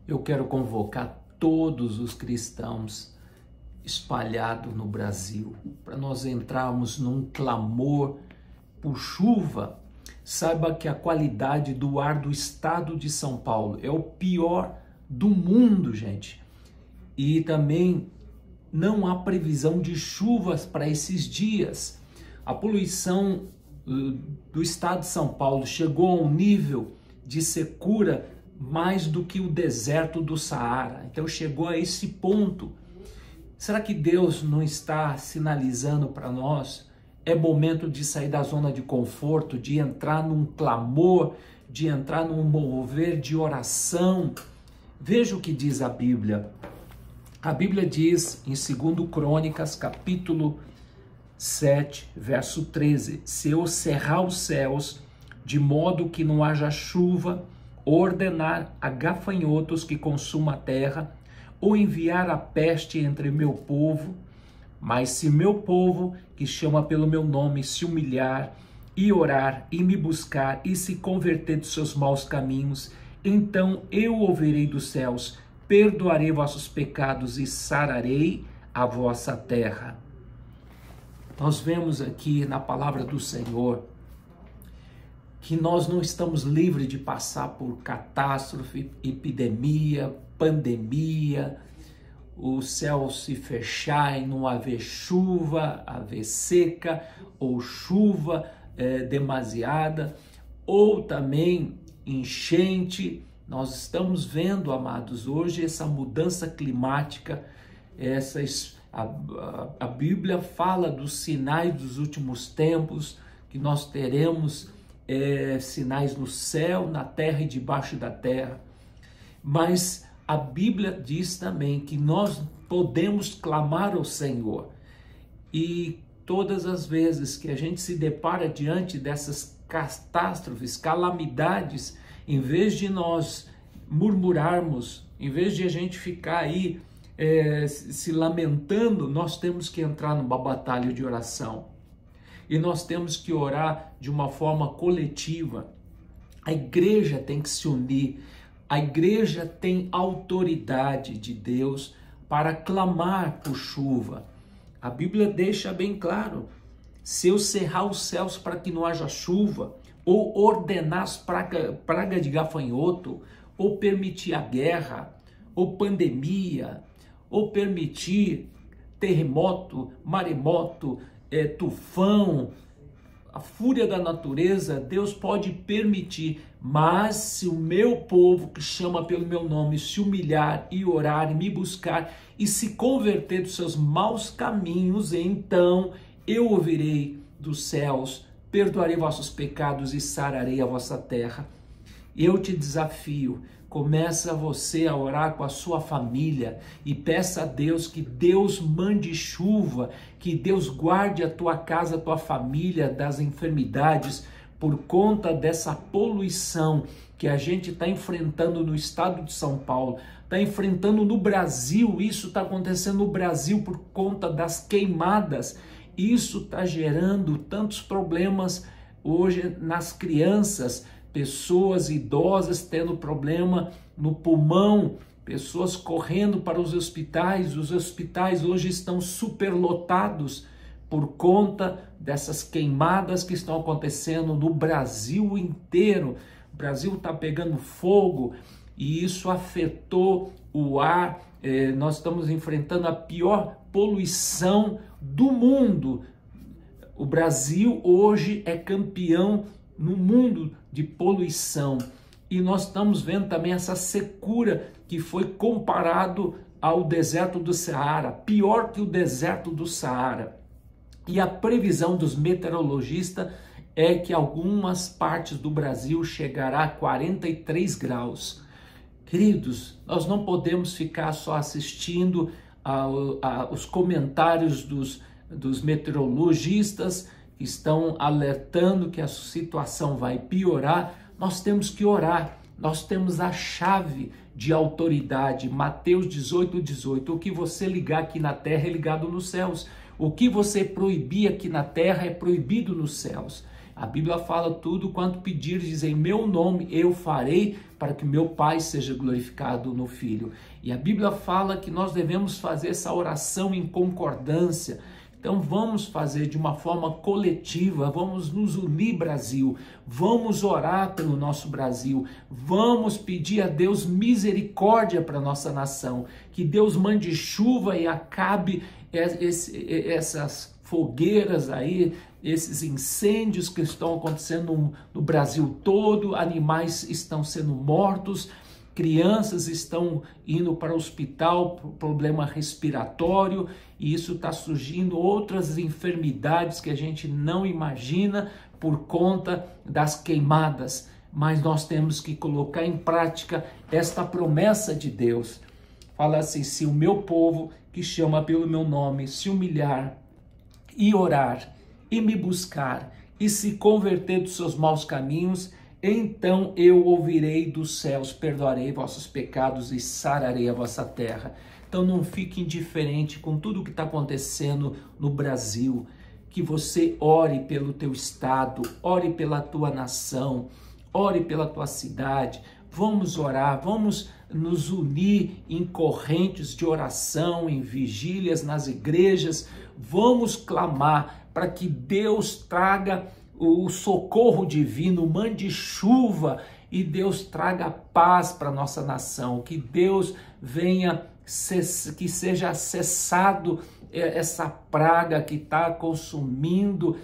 Eu quero convocar todos os cristãos espalhados no Brasil para nós entrarmos num clamor por chuva. Saiba que a qualidade do ar do estado de São Paulo é o pior do mundo, gente. E também não há previsão de chuvas para esses dias. A poluição do estado de São Paulo chegou a um nível de secura mais do que o deserto do Saara. Então chegou a esse ponto. Será que Deus não está sinalizando para nós? É momento de sair da zona de conforto, de entrar num clamor, de entrar num mover de oração. Veja o que diz a Bíblia. A Bíblia diz em 2 Crônicas, capítulo 7, verso 13: se eu cerrar os céus, de modo que não haja chuva, ordenar a gafanhotos que consuma a terra, ou enviar a peste entre meu povo, mas se meu povo, que chama pelo meu nome, se humilhar e orar e me buscar e se converter dos seus maus caminhos, então eu ouvirei dos céus, perdoarei vossos pecados e sararei a vossa terra. Nós vemos aqui na palavra do Senhor que nós não estamos livres de passar por catástrofe, epidemia, pandemia, o céu se fechar e não haver chuva, haver seca, ou chuva demasiada, ou também enchente. Nós estamos vendo, amados, hoje essa mudança climática, a Bíblia fala dos sinais dos últimos tempos, que nós teremos sinais no céu, na terra e debaixo da terra. Mas a Bíblia diz também que nós podemos clamar ao Senhor. E todas as vezes que a gente se depara diante dessas catástrofes, calamidades, em vez de nós murmurarmos, em vez de a gente ficar aí se lamentando, nós temos que entrar numa batalha de oração. E nós temos que orar de uma forma coletiva. A igreja tem que se unir. A igreja tem autoridade de Deus para clamar por chuva. A Bíblia deixa bem claro: se eu cerrar os céus para que não haja chuva, ou ordenar as pragas de gafanhoto, ou permitir a guerra, ou pandemia, ou permitir terremoto, maremoto, tufão, a fúria da natureza, Deus pode permitir. Mas se o meu povo, que chama pelo meu nome, se humilhar e orar e me buscar e se converter dos seus maus caminhos, então eu ouvirei dos céus, perdoarei vossos pecados e sararei a vossa terra. Eu te desafio, começa você a orar com a sua família e peça a Deus que Deus mande chuva, que Deus guarde a tua casa, a tua família das enfermidades por conta dessa poluição que a gente está enfrentando no estado de São Paulo, está enfrentando no Brasil. Isso está acontecendo no Brasil por conta das queimadas. Isso está gerando tantos problemas hoje nas crianças, pessoas idosas tendo problema no pulmão, pessoas correndo para os hospitais hoje estão superlotados por conta dessas queimadas que estão acontecendo no Brasil inteiro. O Brasil está pegando fogo e isso afetou o ar. Nós estamos enfrentando a pior poluição do mundo. O Brasil hoje é campeão no mundo de poluição. E nós estamos vendo também essa secura que foi comparado ao deserto do Saara, pior que o deserto do Saara. E a previsão dos meteorologistas é que algumas partes do Brasil chegará a 43 graus. Queridos, nós não podemos ficar só assistindo os comentários dos meteorologistas que estão alertando que a situação vai piorar. Nós temos que orar. Nós temos a chave de autoridade. Mateus 18:18. O que você ligar aqui na terra é ligado nos céus. O que você proibir aqui na terra é proibido nos céus. A Bíblia fala: tudo quanto pedires em meu nome eu farei, para que meu Pai seja glorificado no Filho. E a Bíblia fala que nós devemos fazer essa oração em concordância. Então vamos fazer de uma forma coletiva, vamos nos unir, Brasil, vamos orar pelo nosso Brasil, vamos pedir a Deus misericórdia para a nossa nação, que Deus mande chuva e acabe essas fogueiras aí, esses incêndios que estão acontecendo no Brasil todo, animais estão sendo mortos, crianças estão indo para o hospital por problema respiratório, e isso está surgindo outras enfermidades que a gente não imagina por conta das queimadas. Mas nós temos que colocar em prática esta promessa de Deus. Fala assim: se o meu povo, que chama pelo meu nome, se humilhar e orar e me buscar e se converter dos seus maus caminhos, então eu ouvirei dos céus, perdoarei vossos pecados e sararei a vossa terra. Então não fique indiferente com tudo o que está acontecendo no Brasil, que você ore pelo teu estado, ore pela tua nação, ore pela tua cidade. Vamos orar, vamos nos unir em correntes de oração, em vigílias nas igrejas, vamos clamar para que Deus traga o socorro divino, mande chuva e Deus traga paz para a nossa nação, que Deus venha, que seja cessado essa praga que está consumindo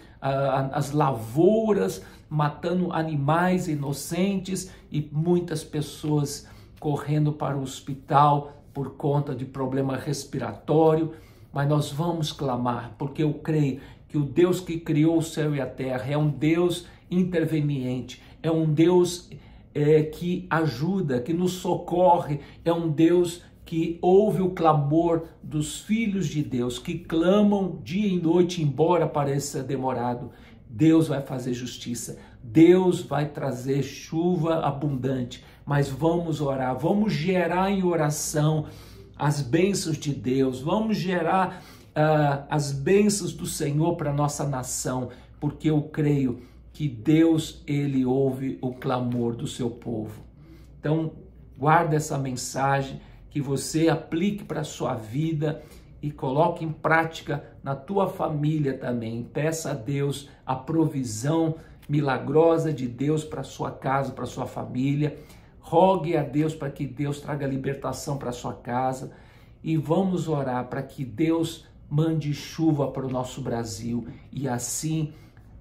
as lavouras, matando animais inocentes e muitas pessoas correndo para o hospital por conta de problema respiratório. Mas nós vamos clamar, porque eu creio que o Deus que criou o céu e a terra é um Deus interveniente, é um Deus que ajuda, que nos socorre, é um Deus que ouve o clamor dos filhos de Deus, que clamam dia e noite, embora pareça demorado. Deus vai fazer justiça, Deus vai trazer chuva abundante, mas vamos orar, vamos gerar em oração as bênçãos de Deus, vamos gerar as bênçãos do Senhor para a nossa nação, porque eu creio que Deus, Ele ouve o clamor do seu povo. Então, guarda essa mensagem, que você aplique para a sua vida e coloque em prática na tua família também. Peça a Deus a provisão milagrosa de Deus para a sua casa, para a sua família. Rogue a Deus para que Deus traga libertação para a sua casa. E vamos orar para que Deus mande chuva para o nosso Brasil e assim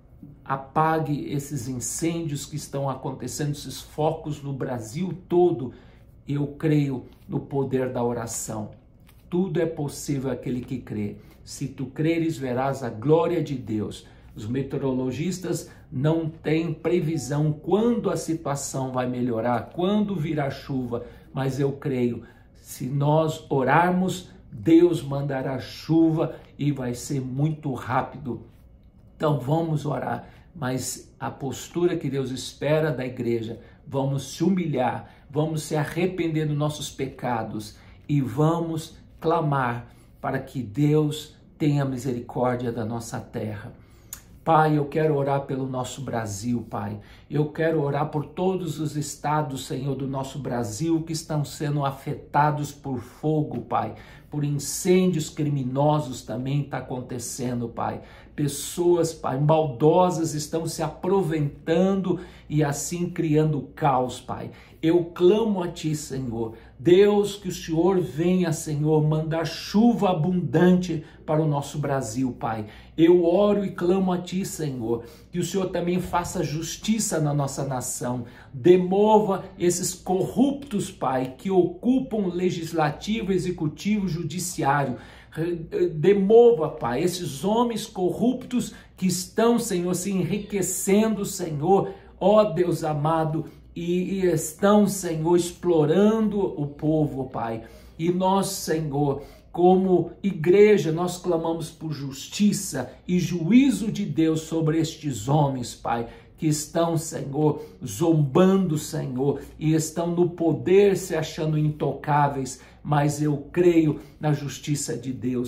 apague esses incêndios que estão acontecendo, esses focos no Brasil todo. Eu creio no poder da oração. Tudo é possível àquele que crê. Se tu creres, verás a glória de Deus. Os meteorologistas não têm previsão quando a situação vai melhorar, quando virá chuva, mas eu creio, se nós orarmos, Deus mandará chuva e vai ser muito rápido. Então vamos orar, mas a postura que Deus espera da igreja, vamos se humilhar, vamos se arrepender dos nossos pecados e vamos clamar para que Deus tenha misericórdia da nossa terra. Pai, eu quero orar pelo nosso Brasil, Pai. Eu quero orar por todos os estados, Senhor, do nosso Brasil que estão sendo afetados por fogo, Pai. Por incêndios criminosos também está acontecendo, Pai. Pessoas, Pai, maldosas estão se aproveitando e assim criando caos, Pai. Eu clamo a Ti, Senhor. Deus, que o Senhor venha, Senhor, mandar chuva abundante para o nosso Brasil, Pai. Eu oro e clamo a Ti, Senhor, que o Senhor também faça justiça na nossa nação. Demova esses corruptos, Pai, que ocupam legislativo, executivo, judiciário. Demova, Pai, esses homens corruptos que estão, Senhor, se enriquecendo, Senhor, ó Deus amado, e estão, Senhor, explorando o povo, Pai. E nós, Senhor, como igreja, nós clamamos por justiça e juízo de Deus sobre estes homens, Pai, que estão, Senhor, zombando, Senhor, e estão no poder se achando intocáveis, mas eu creio na justiça de Deus.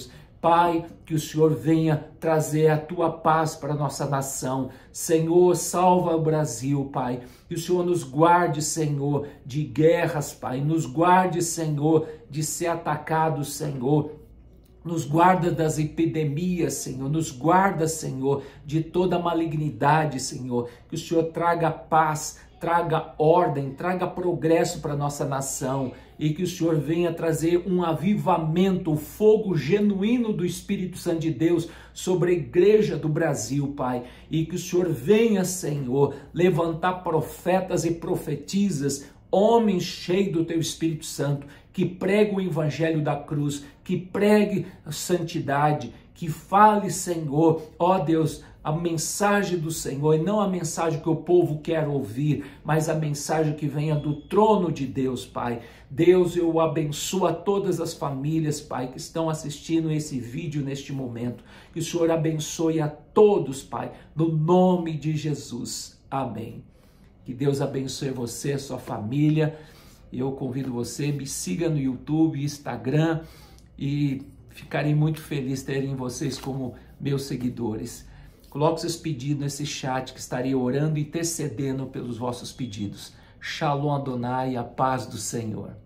Pai, que o Senhor venha trazer a tua paz para a nossa nação. Senhor, salva o Brasil, Pai. Que o Senhor nos guarde, Senhor, de guerras, Pai. Nos guarde, Senhor, de ser atacado, Senhor. Nos guarda das epidemias, Senhor. Nos guarda, Senhor, de toda malignidade, Senhor. Que o Senhor traga paz, traga ordem, traga progresso para a nossa nação. E que o Senhor venha trazer um avivamento, o fogo genuíno do Espírito Santo de Deus sobre a igreja do Brasil, Pai. E que o Senhor venha, Senhor, levantar profetas e profetisas, homens cheios do teu Espírito Santo, que pregue o evangelho da cruz, que pregue a santidade, que fale, Senhor, ó Deus, a mensagem do Senhor, e não a mensagem que o povo quer ouvir, mas a mensagem que venha do trono de Deus, Pai. Deus, eu abençoo a todas as famílias, Pai, que estão assistindo esse vídeo neste momento. Que o Senhor abençoe a todos, Pai, no nome de Jesus. Amém. Que Deus abençoe você, sua família. Eu convido você, me siga no YouTube, Instagram, e ficarei muito feliz terem vocês como meus seguidores. Coloque seus pedidos nesse chat, que estarei orando e intercedendo pelos vossos pedidos. Shalom Adonai, a paz do Senhor.